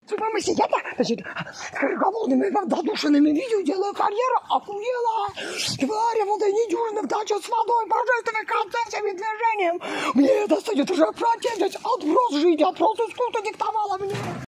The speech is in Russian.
Помыслить, я-то, значит, голодными, задушенными видео делаю карьеру, охуела. Тварь, вот и недюжинных дача с водой, божественными концессиями, движением. Мне это, кстати, уже противность, отброс жизни, отброс искусства диктовала мне.